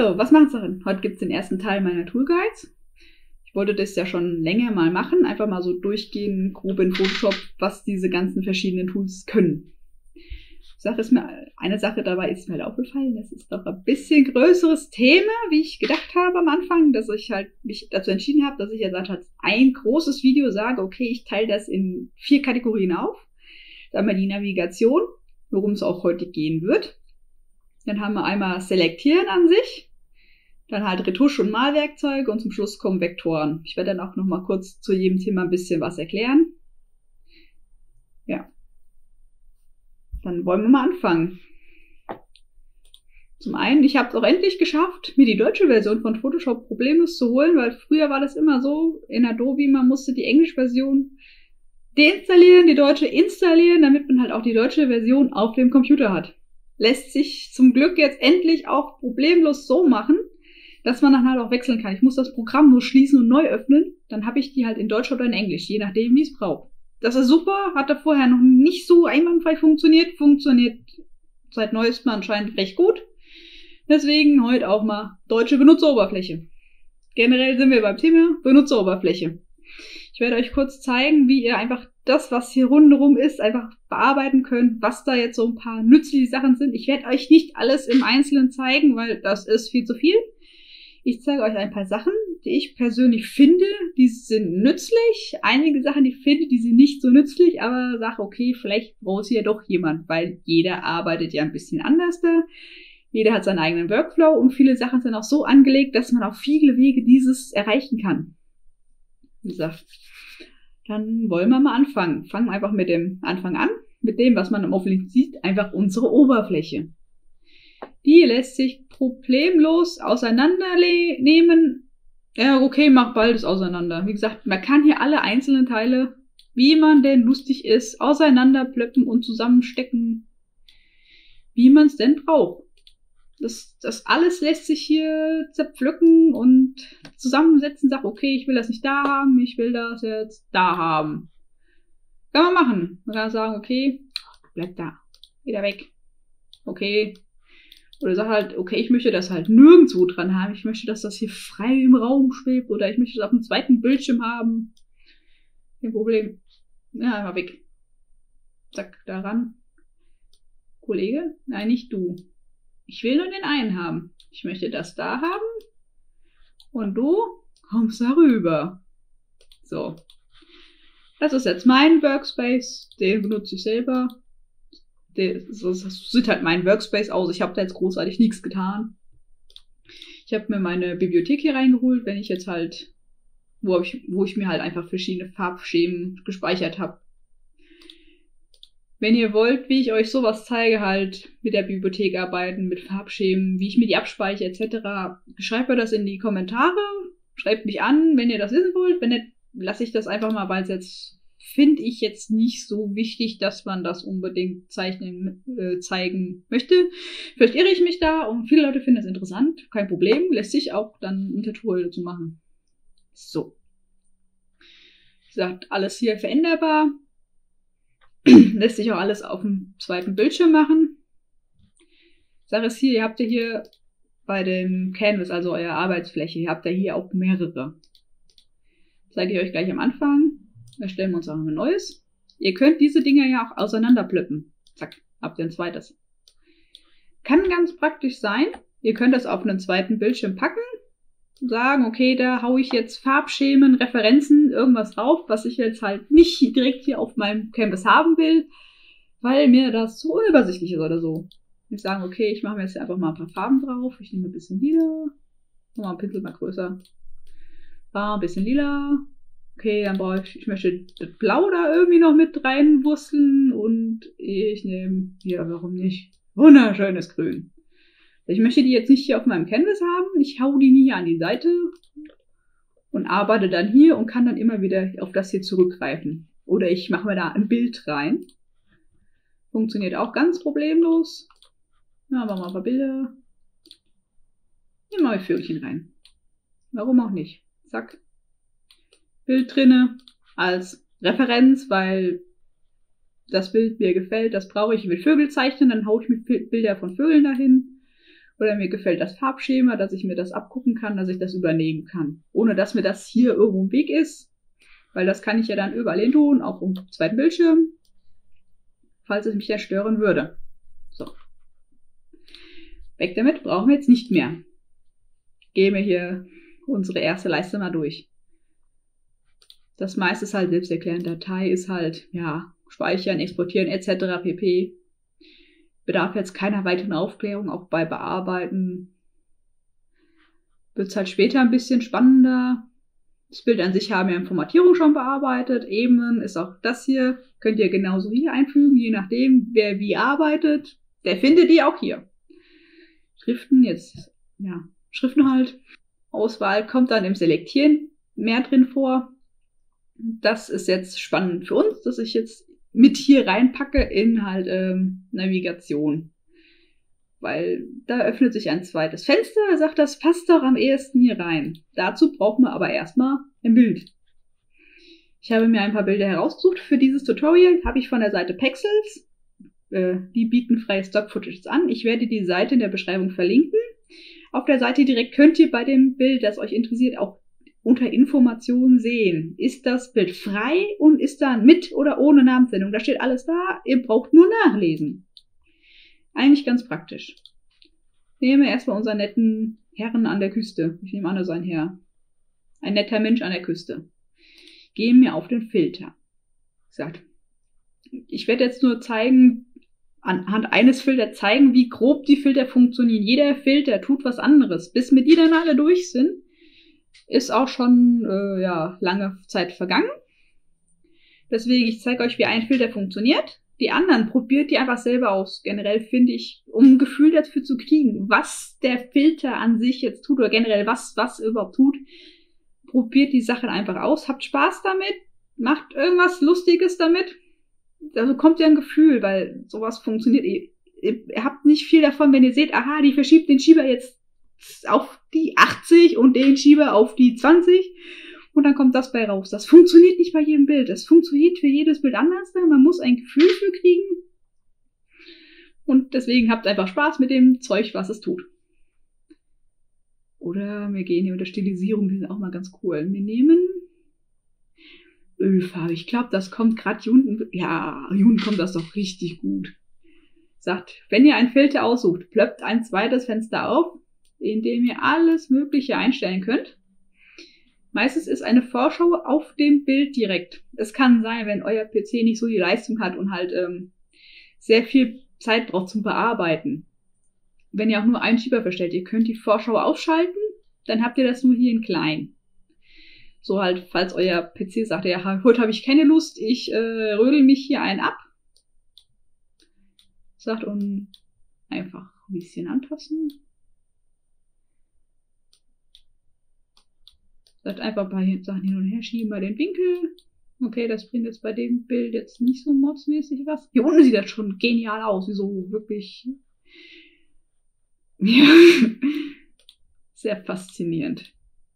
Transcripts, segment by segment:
So, was machen's darin? Heute gibt's den ersten Teil meiner Toolguides. Ich wollte das ja schon länger mal machen, einfach mal so durchgehen, grob in Photoshop, was diese ganzen verschiedenen Tools können. Eine Sache dabei ist mir halt aufgefallen, das ist doch ein bisschen größeres Thema, wie ich gedacht habe am Anfang, dass ich halt mich dazu entschieden habe, dass ich jetzt halt ein großes Video sage, okay, ich teile das in 4 Kategorien auf. Dann haben wir die Navigation, worum es auch heute gehen wird. Dann haben wir einmal Selektieren an sich, dann halt Retusche- und Malwerkzeuge und zum Schluss kommen Vektoren. Ich werde dann auch nochmal kurz zu jedem Thema ein bisschen was erklären. Ja. Dann wollen wir mal anfangen. Zum einen, ich habe es auch endlich geschafft, mir die deutsche Version von Photoshop problemlos zu holen, weil früher war das immer so in Adobe, man musste die englische Version deinstallieren, die deutsche installieren, damit man halt auch die deutsche Version auf dem Computer hat. Lässt sich zum Glück jetzt endlich auch problemlos so machen, dass man dann halt auch wechseln kann. Ich muss das Programm nur schließen und neu öffnen, dann habe ich die halt in Deutsch oder in Englisch, je nachdem, wie ich es brauche. Das ist super, hatte vorher noch nicht so einwandfrei funktioniert seit neuestem anscheinend recht gut. Deswegen heute auch mal deutsche Benutzeroberfläche. Generell sind wir beim Thema Benutzeroberfläche. Ich werde euch kurz zeigen, wie ihr einfach das, was hier rundherum ist, einfach bearbeiten könnt, was da jetzt so ein paar nützliche Sachen sind. Ich werde euch nicht alles im Einzelnen zeigen, weil das ist viel zu viel. Ich zeige euch ein paar Sachen, die ich persönlich finde, die sind nützlich. Einige Sachen, die ich finde, die sind nicht so nützlich, aber sage, okay, vielleicht braucht sie ja doch jemand, weil jeder arbeitet ja ein bisschen anders da. Jeder hat seinen eigenen Workflow und viele Sachen sind auch so angelegt, dass man auf viele Wege dieses erreichen kann. Wie gesagt, dann wollen wir mal anfangen. Fangen wir einfach mit dem Anfang an, mit dem, was man im Oberfläche sieht, einfach unsere Oberfläche. Die lässt sich problemlos auseinandernehmen. Ja, okay, mach beides auseinander. Wie gesagt, man kann hier alle einzelnen Teile, wie man denn lustig ist, auseinanderplöppen und zusammenstecken, wie man es denn braucht. Das alles lässt sich hier zerpflücken und zusammensetzen. Sag, okay, ich will das nicht da haben, ich will das jetzt da haben. Kann man machen. Man kann sagen, okay, bleib da. Wieder weg. Okay. Oder sag halt, okay, ich möchte das halt nirgendwo dran haben. Ich möchte, dass das hier frei im Raum schwebt. Oder ich möchte das auf dem zweiten Bildschirm haben. Kein Problem. Ja, einmal weg. Zack, daran. Kollege? Nein, nicht du. Ich will nur den einen haben. Ich möchte das da haben. Und du kommst da rüber. So. Das ist jetzt mein Workspace. Den benutze ich selber. Das sieht halt mein Workspace aus. Ich habe da jetzt großartig nichts getan. Ich habe mir meine Bibliothek hier reingeholt, wenn ich jetzt halt, wo ich mir halt einfach verschiedene Farbschemen gespeichert habe. Wenn ihr wollt, wie ich euch sowas zeige, halt mit der Bibliothek arbeiten, mit Farbschemen, wie ich mir die abspeichere etc., schreibt mir das in die Kommentare, schreibt mich an, wenn ihr das wissen wollt. Wenn nicht, lasse ich das einfach mal, weil es jetzt, finde ich jetzt nicht so wichtig, dass man das unbedingt zeigen möchte. Vielleicht irre ich mich da und viele Leute finden es interessant, kein Problem, lässt sich auch dann ein Tutorial dazu machen. So. Wie gesagt, alles hier veränderbar. Lässt sich auch alles auf dem zweiten Bildschirm machen. Sache ist hier, ihr habt ja hier bei dem Canvas, also euer Arbeitsfläche, ihr habt ja hier auch mehrere. Zeige ich euch gleich am Anfang. Erstellen wir uns auch ein neues. Ihr könnt diese Dinger ja auch auseinanderplöppen. Zack, habt ihr ein zweites. Kann ganz praktisch sein. Ihr könnt das auf einen zweiten Bildschirm packen. Sagen, okay, da haue ich jetzt Farbschemen, Referenzen, irgendwas drauf, was ich jetzt halt nicht direkt hier auf meinem Canvas haben will, weil mir das zu unübersichtlich ist oder so. Ich sage, okay, ich mache mir jetzt einfach mal ein paar Farben drauf. Ich nehme ein bisschen lila. Mach mal einen Pinsel mal größer. Da ein bisschen lila. Okay, dann brauche ich möchte das Blau da irgendwie noch mit reinwursteln und ich nehme hier, warum nicht, wunderschönes Grün. Ich möchte die jetzt nicht hier auf meinem Canvas haben, ich hau die nie an die Seite und arbeite dann hier und kann dann immer wieder auf das hier zurückgreifen. Oder ich mache mir da ein Bild rein. Funktioniert auch ganz problemlos. Ja, machen wir mal ein paar Bilder. Nehmen wir mal Vögelchen rein. Warum auch nicht? Zack. Bild drinne als Referenz, weil das Bild mir gefällt, das brauche ich mit Vögel zeichnen, dann haue ich mir Bilder von Vögeln dahin Oder mir gefällt das Farbschema, dass ich mir das abgucken kann, dass ich das übernehmen kann. Ohne dass mir das hier irgendwo im Weg ist. Weil das kann ich ja dann überall hin tun, auch im zweiten Bildschirm. Falls es mich dann stören würde. So. Weg damit, brauchen wir jetzt nicht mehr. Gehen wir hier unsere erste Leiste mal durch. Das meiste ist halt selbsterklärend. Datei ist halt, ja, speichern, exportieren etc. pp. Bedarf jetzt keiner weiteren Aufklärung, auch bei Bearbeiten. Wird es halt später ein bisschen spannender. Das Bild an sich haben wir in Formatierung schon bearbeitet. Ebenen ist auch das hier. Könnt ihr genauso hier einfügen, je nachdem, wer wie arbeitet. Der findet die auch hier. Schriften, jetzt, ja, Schriften halt. Auswahl kommt dann im Selektieren mehr drin vor. Das ist jetzt spannend für uns, dass ich jetzt mit hier reinpacke in halt Navigation. Weil da öffnet sich ein zweites Fenster, er sagt, das passt doch am ehesten hier rein. Dazu brauchen wir aber erstmal ein Bild. Ich habe mir ein paar Bilder herausgesucht. Für dieses Tutorial habe ich von der Seite Pexels. Die bieten freie Stock-Footage an. Ich werde die Seite in der Beschreibung verlinken. Auf der Seite direkt könnt ihr bei dem Bild, das euch interessiert, auch unter Informationen sehen. Ist das Bild frei und ist da mit oder ohne Namensendung? Da steht alles da. Ihr braucht nur nachlesen. Eigentlich ganz praktisch. Nehmen wir erstmal unseren netten Herrn an der Küste. Ich nehme an, er ist ein Herr. Ein netter Mensch an der Küste. Gehen wir auf den Filter. Gesagt. Ich werde jetzt nur zeigen, anhand eines Filters zeigen, wie grob die Filter funktionieren. Jeder Filter tut was anderes. Bis wir die dann alle durch sind, ist auch schon lange Zeit vergangen. Deswegen, ich zeige euch, wie ein Filter funktioniert. Die anderen probiert die einfach selber aus. Generell finde ich, um ein Gefühl dafür zu kriegen, was der Filter an sich jetzt tut oder generell was überhaupt tut, probiert die Sachen einfach aus. Habt Spaß damit, macht irgendwas Lustiges damit. Also kommt ihr ein Gefühl, weil sowas funktioniert. Ihr habt nicht viel davon, wenn ihr seht, aha, die verschiebt den Schieber jetzt auf die 80 und den Schieber auf die 20. Und dann kommt das bei raus. Das funktioniert nicht bei jedem Bild. Das funktioniert für jedes Bild anders. Man muss ein Gefühl für kriegen. Und deswegen habt einfach Spaß mit dem Zeug, was es tut. Oder wir gehen hier unter Stilisierung. Die sind auch mal ganz cool. Wir nehmen Ölfarbe. Ich glaube, das kommt gerade hier unten. Ja, hier unten kommt das doch richtig gut. Sagt, wenn ihr einen Filter aussucht, plöppt ein zweites Fenster auf, in dem ihr alles Mögliche einstellen könnt. Meistens ist eine Vorschau auf dem Bild direkt. Es kann sein, wenn euer PC nicht so die Leistung hat und halt sehr viel Zeit braucht zum Bearbeiten. Wenn ihr auch nur einen Schieber verstellt, ihr könnt die Vorschau ausschalten, dann habt ihr das nur hier in klein. So halt, falls euer PC sagt, ja, heute habe ich keine Lust, ich rödel mich hier einen ab. Sagt und einfach ein bisschen anpassen. Sagt einfach ein paar Sachen hin und her schieben bei den Winkel. Okay, das bringt jetzt bei dem Bild jetzt nicht so modsmäßig was. Hier unten sieht das schon genial aus. Wie so wirklich. Ja. Sehr faszinierend.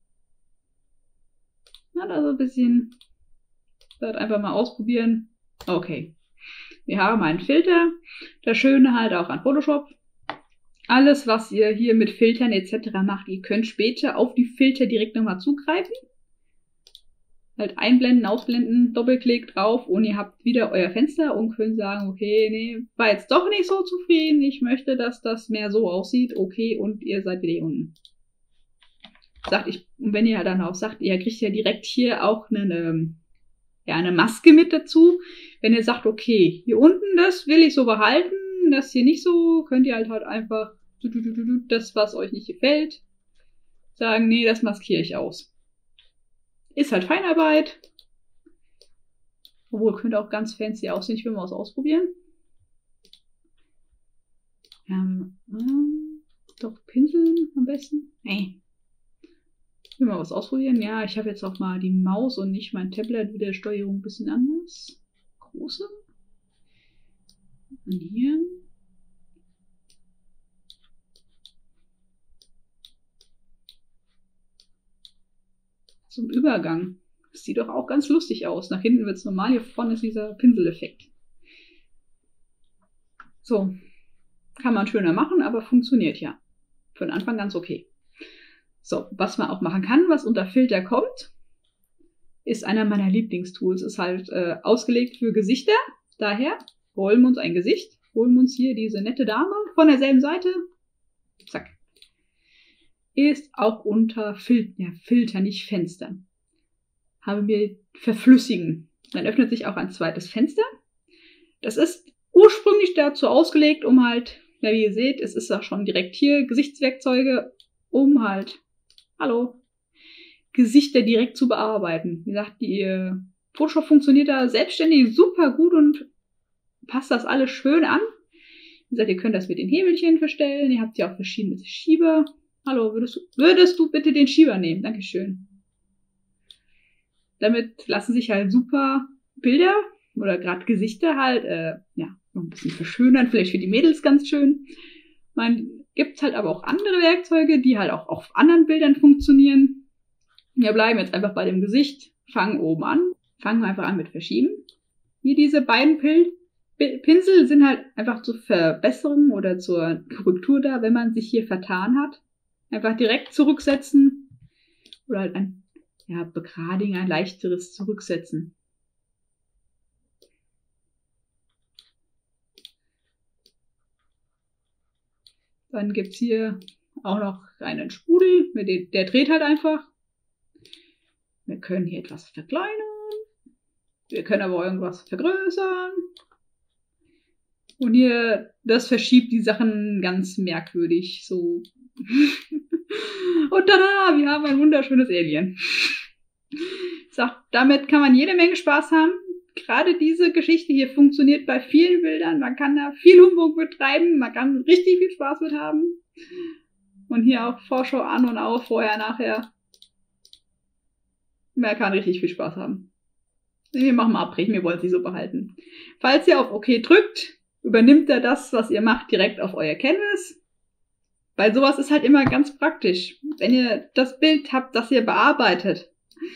Na, da so ein bisschen. Sagt einfach mal ausprobieren. Okay. Wir haben einen Filter. Das Schöne halt auch an Photoshop. Alles, was ihr hier mit Filtern etc. macht, ihr könnt später auf die Filter direkt nochmal zugreifen. Halt einblenden, ausblenden, Doppelklick drauf und ihr habt wieder euer Fenster und könnt sagen, okay, nee, war jetzt doch nicht so zufrieden, ich möchte, dass das mehr so aussieht, okay, und ihr seid wieder hier unten. Sagt ich, und wenn ihr dann auch sagt, ihr kriegt ja direkt hier auch eine Maske mit dazu. Wenn ihr sagt, okay, hier unten, das will ich so behalten, das hier nicht so, könnt ihr halt einfach das, was euch nicht gefällt, sagen, nee, das maskiere ich aus. Ist halt Feinarbeit. Obwohl, könnte auch ganz fancy aussehen. Ich will mal was ausprobieren. Doch Pinseln am besten. Nee. Ich will mal was ausprobieren. Ja, ich habe jetzt auch mal die Maus und nicht mein Tablet mit der Steuerung ein bisschen anders. Große. Und hier. Zum Übergang. Das sieht doch auch ganz lustig aus. Nach hinten wird es normal, hier vorne ist dieser Pinseleffekt. So. Kann man schöner machen, aber funktioniert ja. für den Anfang ganz okay. So, was man auch machen kann, was unter Filter kommt, ist einer meiner Lieblingstools. Ist halt ausgelegt für Gesichter. Daher holen wir uns ein Gesicht, holen wir uns hier diese nette Dame von derselben Seite. Zack. Ist auch unter Filter, nicht Fenster. Haben wir verflüssigen. Dann öffnet sich auch ein zweites Fenster. Das ist ursprünglich dazu ausgelegt, um halt, ja, wie ihr seht, es ist auch schon direkt hier Gesichtswerkzeuge, um halt, Gesichter direkt zu bearbeiten. Wie gesagt, die Photoshop funktioniert da selbstständig super gut und passt das alles schön an. Wie gesagt, ihr könnt das mit den Hebelchen verstellen. Ihr habt ja auch verschiedene Schieber. Hallo, würdest du bitte den Schieber nehmen? Dankeschön. Damit lassen sich halt super Bilder oder gerade Gesichter halt, noch ein bisschen verschönern. Vielleicht für die Mädels ganz schön. Man gibt halt aber auch andere Werkzeuge, die halt auch auf anderen Bildern funktionieren. Wir bleiben jetzt einfach bei dem Gesicht, fangen oben an, fangen wir einfach an mit Verschieben. Hier diese beiden Pinsel sind halt einfach zur Verbesserung oder zur Korrektur da, wenn man sich hier vertan hat. Einfach direkt zurücksetzen oder halt ein begradigen, ein leichteres Zurücksetzen. Dann gibt's hier auch noch einen Sprudel, der dreht halt einfach. Wir können hier etwas verkleinern. Wir können aber auch irgendwas vergrößern. Und hier, das verschiebt die Sachen ganz merkwürdig. So. Und tada, wir haben ein wunderschönes Alien. Ich sag, damit kann man jede Menge Spaß haben. Gerade diese Geschichte hier funktioniert bei vielen Bildern. Man kann da viel Humbug betreiben. Man kann richtig viel Spaß mit haben. Und hier auch Vorschau an und auf, vorher, nachher. Man kann richtig viel Spaß haben. Wir machen mal Abbrechen, wir wollen es nicht so behalten. Falls ihr auf OK drückt, übernimmt er das, was ihr macht, direkt auf euer Canvas. Weil sowas ist halt immer ganz praktisch. Wenn ihr das Bild habt, das ihr bearbeitet,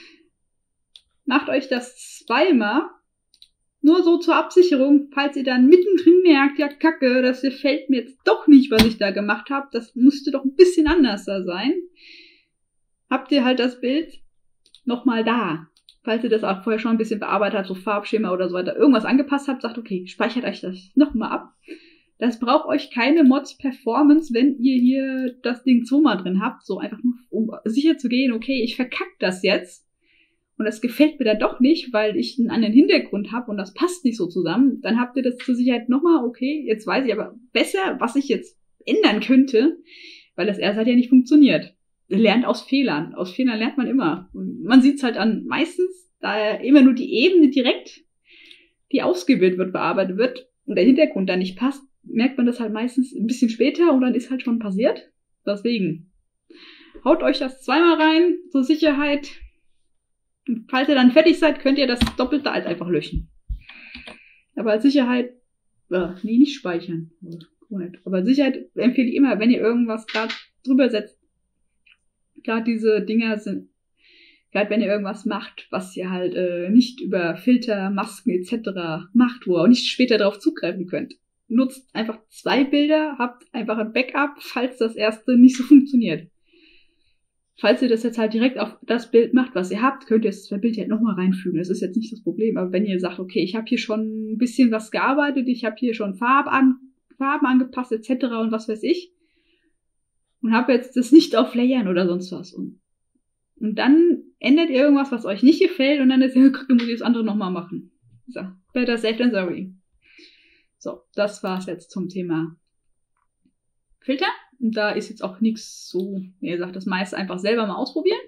macht euch das zweimal. Nur so zur Absicherung, falls ihr dann mittendrin merkt, ja Kacke, das gefällt mir jetzt doch nicht, was ich da gemacht habe. Das musste doch ein bisschen anders da sein. Habt ihr halt das Bild nochmal da. Falls ihr das auch vorher schon ein bisschen bearbeitet habt, so Farbschema oder so weiter, irgendwas angepasst habt, sagt, okay, speichert euch das nochmal ab. Das braucht euch keine Mods-Performance, wenn ihr hier das Ding zweimal drin habt. So einfach nur, um sicher zu gehen, okay, ich verkack das jetzt. Und das gefällt mir dann doch nicht, weil ich einen anderen Hintergrund habe und das passt nicht so zusammen. Dann habt ihr das zur Sicherheit nochmal, okay, jetzt weiß ich aber besser, was ich jetzt ändern könnte, weil das erst hat ja nicht funktioniert. Lernt aus Fehlern. Aus Fehlern lernt man immer. Und man sieht es halt an meistens, da immer nur die Ebene direkt, die ausgewählt wird, bearbeitet wird und der Hintergrund dann nicht passt, merkt man das halt meistens ein bisschen später und dann ist halt schon passiert. Deswegen haut euch das zweimal rein, zur Sicherheit. Und falls ihr dann fertig seid, könnt ihr das Doppelte halt einfach löschen. Aber als Sicherheit, nicht speichern. Aber als Sicherheit empfehle ich immer, wenn ihr irgendwas gerade drüber setzt, gerade diese Dinger sind, gerade wenn ihr irgendwas macht, was ihr halt nicht über Filter, Masken etc. macht, wo ihr auch nicht später darauf zugreifen könnt. Nutzt einfach 2 Bilder, habt einfach ein Backup, falls das erste nicht so funktioniert. Falls ihr das jetzt halt direkt auf das Bild macht, was ihr habt, könnt ihr das Bild halt nochmal reinfügen. Das ist jetzt nicht das Problem. Aber wenn ihr sagt, okay, ich habe hier schon ein bisschen was gearbeitet, ich habe hier schon Farben angepasst etc. und was weiß ich, und habe jetzt das nicht auf Layern oder sonst was. Und dann ändert ihr irgendwas, was euch nicht gefällt und dann ist ja, guck, dann muss ich das andere nochmal machen. So, better safe than sorry. So, das war's jetzt zum Thema Filter. Und da ist jetzt auch nichts so, wie gesagt, das meiste einfach selber mal ausprobieren.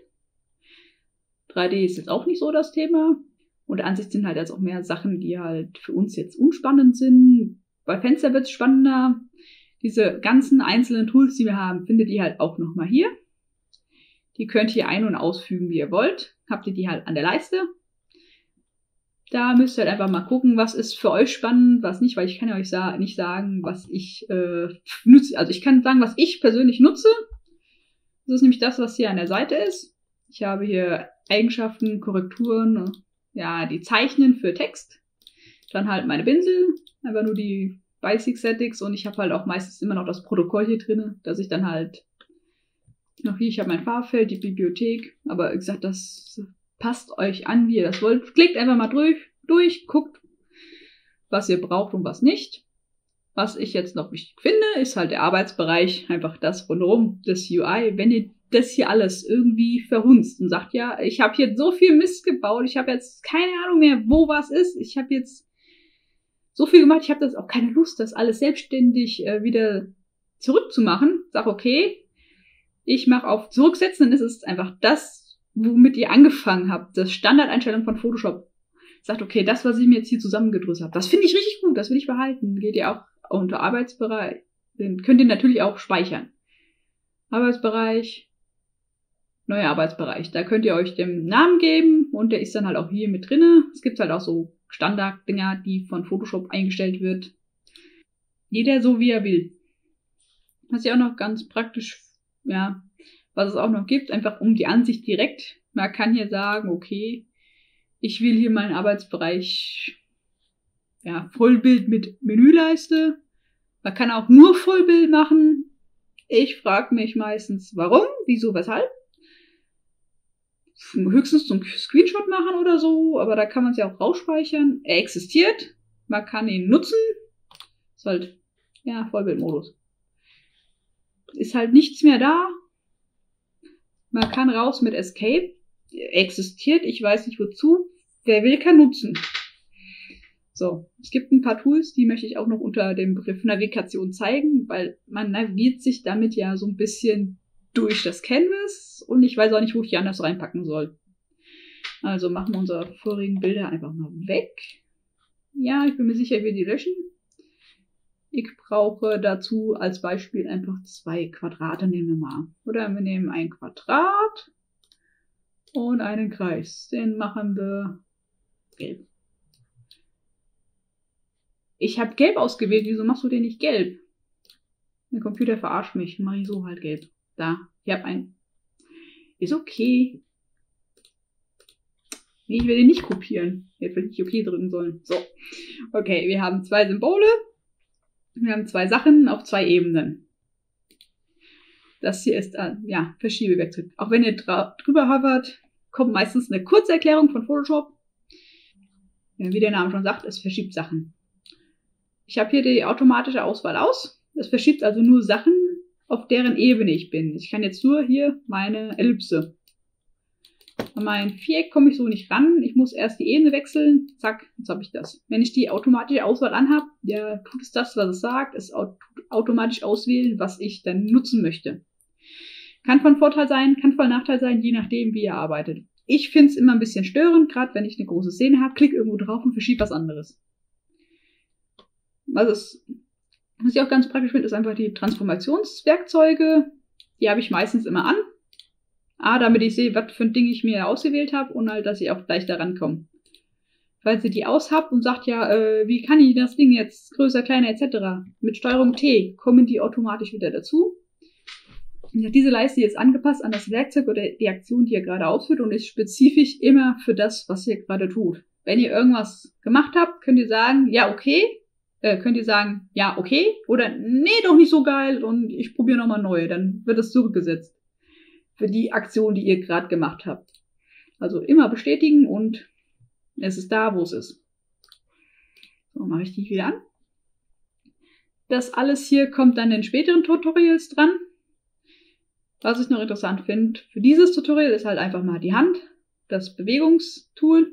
3D ist jetzt auch nicht so das Thema. Und der Ansicht sind halt jetzt auch mehr Sachen, die halt für uns jetzt unspannend sind. Bei Fenster wird es spannender. Diese ganzen einzelnen Tools, die wir haben, findet ihr halt auch nochmal hier. Die könnt ihr ein- und ausfügen, wie ihr wollt. Habt ihr die halt an der Leiste. Da müsst ihr halt einfach mal gucken, was ist für euch spannend, was nicht, weil ich kann ja euch nicht sagen, was ich nutze. Also ich kann sagen, was ich persönlich nutze. Das ist nämlich das, was hier an der Seite ist. Ich habe hier Eigenschaften, Korrekturen, ja, die Zeichnen für Text. Dann halt meine Pinsel, einfach nur die Basic Settings und ich habe halt auch meistens immer noch das Protokoll hier drin, dass ich dann halt Auch hier, ich habe mein Farbfeld, die Bibliothek, aber wie gesagt, das passt euch an, wie ihr das wollt. Klickt einfach mal durch, guckt, was ihr braucht und was nicht. Was ich jetzt noch wichtig finde, ist halt der Arbeitsbereich, einfach das rundherum, das UI. Wenn ihr das hier alles irgendwie verhunzt und sagt, ja, ich habe hier so viel Mist gebaut, ich habe jetzt keine Ahnung mehr, wo was ist, ich habe jetzt so viel gemacht, ich habe das auch keine Lust, das alles selbstständig wieder zurückzumachen. Sag, okay, ich mache auf Zurücksetzen, dann ist es einfach das, womit ihr angefangen habt, das Standardeinstellung von Photoshop. Sagt, okay, das, was ich mir jetzt hier zusammengedrückt habe, das finde ich richtig gut, das will ich behalten. Geht ihr auch unter Arbeitsbereich, den könnt ihr natürlich auch speichern. Arbeitsbereich, neuer Arbeitsbereich. Da könnt ihr euch den Namen geben und der ist dann halt auch hier mit drinne. Es gibt halt auch so Standarddinger, die von Photoshop eingestellt wird. Jeder so, wie er will. Was ja auch noch ganz praktisch, ja, was es auch noch gibt, einfach um die Ansicht direkt. Man kann hier sagen, okay, ich will hier meinen Arbeitsbereich, ja, Vollbild mit Menüleiste. Man kann auch nur Vollbild machen. Ich frage mich meistens, warum, wieso, weshalb. Höchstens zum Screenshot machen oder so, aber da kann man es ja auch rausspeichern. Er existiert, man kann ihn nutzen. Ist halt, ja, Vollbildmodus. Ist halt nichts mehr da. Man kann raus mit Escape. Existiert, ich weiß nicht wozu. Wer will, kann nutzen. So, es gibt ein paar Tools, die möchte ich auch noch unter dem Begriff Navigation zeigen, weil man navigiert sich damit ja so ein bisschen durch das Canvas und ich weiß auch nicht, wo ich die anders reinpacken soll. Also machen wir unsere vorigen Bilder einfach mal weg. Ja, ich bin mir sicher, wir die löschen. Ich brauche dazu als Beispiel einfach 2 Quadrate, nehmen wir mal. Oder wir nehmen ein Quadrat und einen Kreis. Den machen wir gelb. Ich habe gelb ausgewählt, wieso machst du den nicht gelb? Der Computer verarscht mich, mache ich so halt gelb. Da, ich habe einen. Ist okay. Nee, ich will den nicht kopieren. Ich hätte nicht okay drücken sollen. So, okay, wir haben 2 Symbole. Wir haben 2 Sachen auf 2 Ebenen. Das hier ist, ja, Verschiebewerkzeug. Auch wenn ihr drüber hovert, kommt meistens eine Kurzerklärung von Photoshop. Ja, wie der Name schon sagt, es verschiebt Sachen. Ich habe hier die automatische Auswahl aus. Es verschiebt also nur Sachen, auf deren Ebene ich bin. Ich kann jetzt nur hier meine Ellipse. An mein Viereck komme ich so nicht ran. Ich muss erst die Ebene wechseln. Zack, jetzt habe ich das. Wenn ich die automatische Auswahl anhabe, ja, tut es das, was es sagt. Es automatisch auswählen, was ich dann nutzen möchte. Kann von Vorteil sein, kann von Nachteil sein, je nachdem, wie ihr arbeitet. Ich finde es immer ein bisschen störend, gerade wenn ich eine große Szene habe, klick irgendwo drauf und verschiebe was anderes. Was ich auch ganz praktisch finde, ist einfach die Transformationswerkzeuge. Die habe ich meistens immer an. Damit ich sehe, was für ein Ding ich mir ausgewählt habe und halt, dass ich auch gleich da rankomme. Falls ihr die aus habt und sagt, ja, wie kann ich das Ding jetzt größer, kleiner etc. Mit Steuerung T kommen die automatisch wieder dazu. Diese Leiste ist angepasst an das Werkzeug oder die Aktion, die ihr gerade ausführt und ist spezifisch immer für das, was ihr gerade tut. Wenn ihr irgendwas gemacht habt, könnt ihr sagen, ja, okay. Könnt ihr sagen, ja, okay. Oder, nee, doch nicht so geil und ich probiere nochmal neu. Dann wird es zurückgesetzt. Für die Aktion, die ihr gerade gemacht habt. Also immer bestätigen und es ist da, wo es ist. So, mache ich die wieder an. Das alles hier kommt dann in späteren Tutorials dran. Was ich noch interessant finde, für dieses Tutorial ist halt einfach mal die Hand, das Bewegungstool.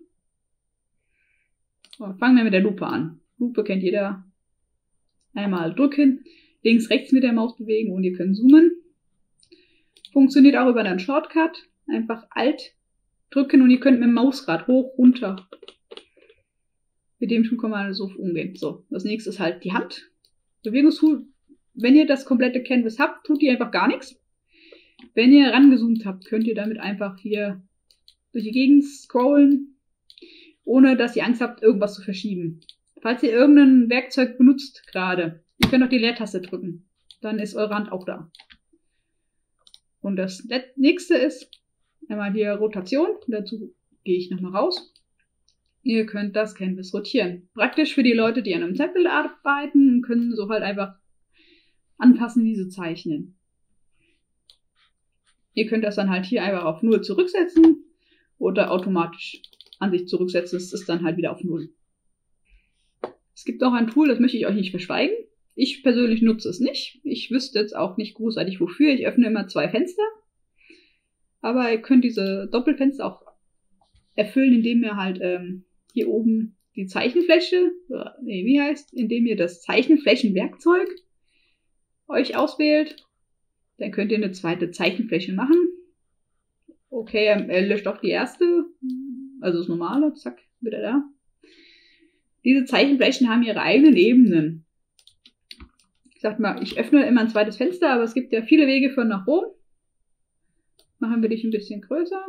So, fangen wir mit der Lupe an. Lupe kennt jeder. Einmal drücken, links, rechts mit der Maus bewegen und ihr könnt zoomen. Funktioniert auch über einen Shortcut. Einfach Alt drücken und ihr könnt mit dem Mausrad hoch, runter. Mit dem schon kann man so umgehen. So, das nächste ist halt die Hand. Bewegungstool. Wenn ihr das komplette Canvas habt, tut ihr einfach gar nichts. Wenn ihr rangezoomt habt, könnt ihr damit einfach hier durch die Gegend scrollen, ohne dass ihr Angst habt, irgendwas zu verschieben. Falls ihr irgendein Werkzeug benutzt gerade, ihr könnt auch die Leertaste drücken. Dann ist eure Hand auch da. Und das nächste ist einmal hier Rotation. Dazu gehe ich nochmal raus. Ihr könnt das Canvas rotieren. Praktisch für die Leute, die an einem Tablet arbeiten, können so halt einfach anpassen, wie sie zeichnen. Ihr könnt das dann halt hier einfach auf 0 zurücksetzen oder automatisch an sich zurücksetzen. Es ist dann halt wieder auf 0. Es gibt auch ein Tool, das möchte ich euch nicht verschweigen. Ich persönlich nutze es nicht. Ich wüsste jetzt auch nicht großartig wofür. Ich öffne immer 2 Fenster. Aber ihr könnt diese Doppelfenster auch erfüllen, indem ihr halt hier oben die Zeichenfläche, indem ihr das Zeichenflächenwerkzeug euch auswählt. Dann könnt ihr eine zweite Zeichenfläche machen. Okay, er löscht auch die erste, also das normale, zack, wieder da. Diese Zeichenflächen haben ihre eigenen Ebenen. Ich sag mal, ich öffne immer ein zweites Fenster, aber es gibt ja viele Wege von nach oben. Machen wir dich ein bisschen größer.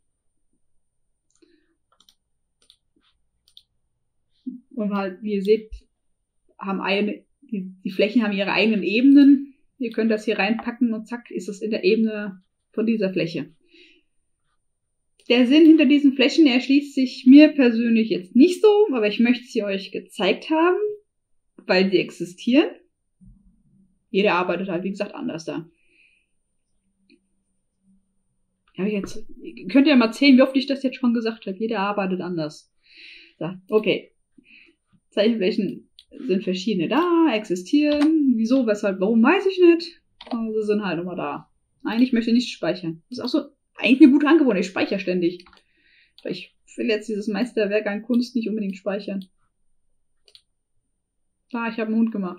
Und halt, wie ihr seht, die Flächen haben ihre eigenen Ebenen. Ihr könnt das hier reinpacken und zack, ist es in der Ebene von dieser Fläche. Der Sinn hinter diesen Flächen erschließt sich mir persönlich jetzt nicht so, aber ich möchte sie euch gezeigt haben, weil sie existieren. Jeder arbeitet halt, wie gesagt, anders da. Könnt ihr mal zählen, wie oft ich das jetzt schon gesagt habe. Jeder arbeitet anders. So, okay. Zeichenflächen sind verschiedene da, existieren. Wieso, weshalb, warum, weiß ich nicht. Aber sie sind halt immer da. Eigentlich möchte ich nicht speichern. Das ist auch so eigentlich eine gute Angewohnheit. Ich speichere ständig. Ich will jetzt dieses Meisterwerk an Kunst nicht unbedingt speichern. Da, ich habe einen Hund gemacht.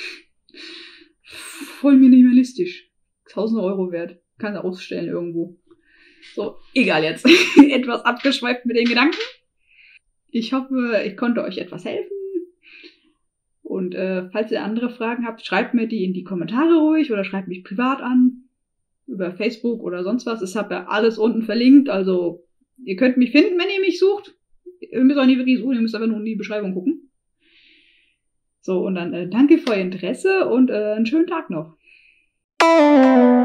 Voll minimalistisch. 1000 Euro wert. Kann er ausstellen irgendwo. So, egal jetzt. Etwas abgeschweift mit den Gedanken. Ich hoffe, ich konnte euch etwas helfen. Und falls ihr andere Fragen habt, schreibt mir die in die Kommentare ruhig oder schreibt mich privat an. Über Facebook oder sonst was. Ich habe ja alles unten verlinkt. Also ihr könnt mich finden, wenn ihr mich sucht. Ihr müsst auch nie wirklich suchen, ihr müsst aber nur in die Beschreibung gucken. So, und dann danke für euer Interesse und einen schönen Tag noch.